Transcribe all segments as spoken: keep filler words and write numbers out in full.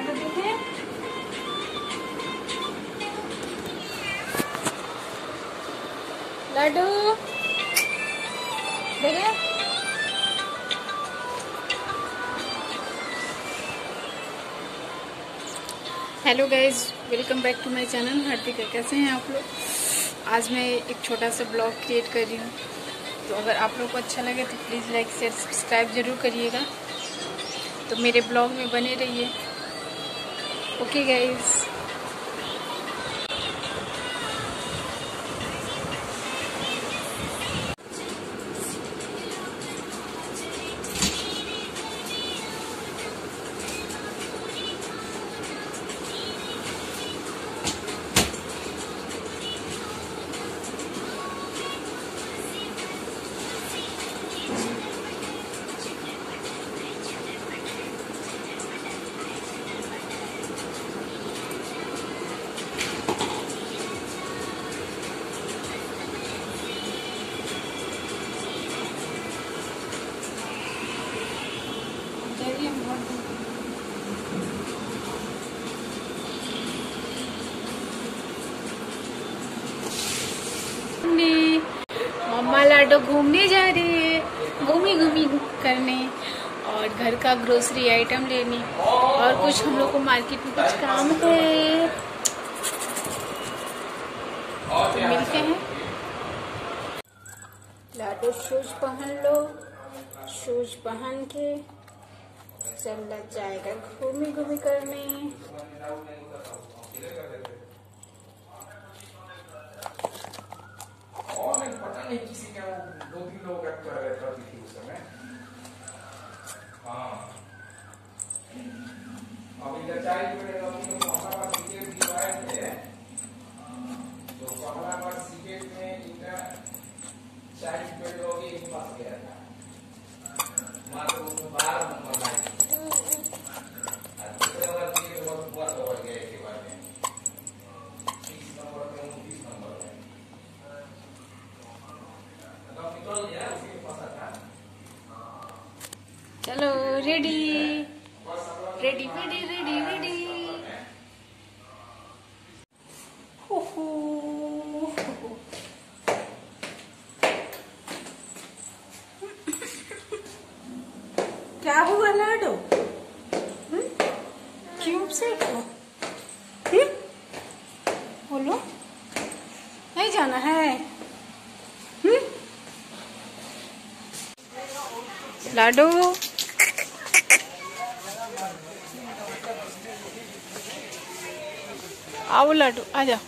लाडू देखे, लाडू देखे। Hello guys, welcome back to my channel Hardika. कैसे हैं आप लोग? आज मैं एक छोटा सा ब्लॉग क्रिएट कर रही हूँ, तो अगर आप लोग को अच्छा लगे तो प्लीज़ लाइक शेयर सब्सक्राइब ज़रूर करिएगा। तो मेरे ब्लॉग में बने रहिए। Okay guys. मम्मा लाडो घूमने जा रही है, घूमी घूमी करने और घर का ग्रोसरी आइटम लेने, और कुछ हम लोग को मार्केट में कुछ काम है, तो मिलते हैं। लाडो शूज पहन लो, शूज पहन के चला जाएगा घूमी घूमी करने। पता नहीं किसी के दो तीन लोग करती थी उस समय। हाँ, अब इधर चाय पे हमारा क्रिकेट दिवाए थे, तो हमारा क्रिकेट में इनका चाय पे लोग एक पास गया था, मात्र उसमें बारह नंबर लाए चलो ready ready ready ready ready. ओहो, क्या हुआ लाडो? क्यों से हो? बोलो, नहीं जाना है? हुँ? लाडो आओ, लाडू आ जाओ।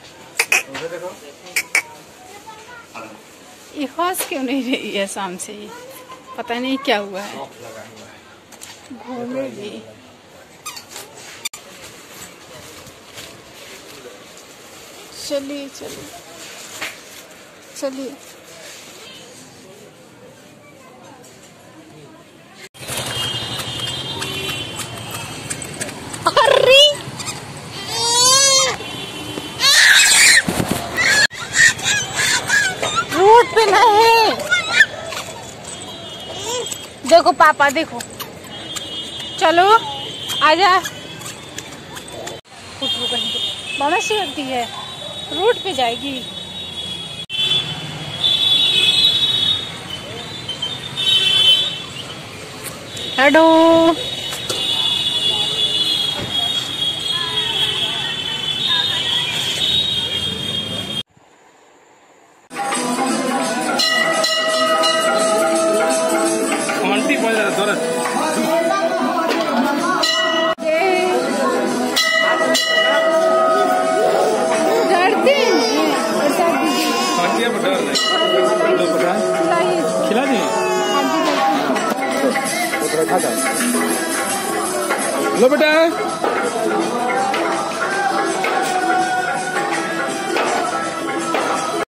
ये हंस क्यों नहीं रही है शाम से? ये पता नहीं क्या हुआ है, घूमेगी। चलिए चलिए चलिए। रोड पे नहीं, देखो पापा, देखो। चलो आजा। मामा सी करती है, रोड पे जाएगी। हेलो, खिला दें? लो बेटा।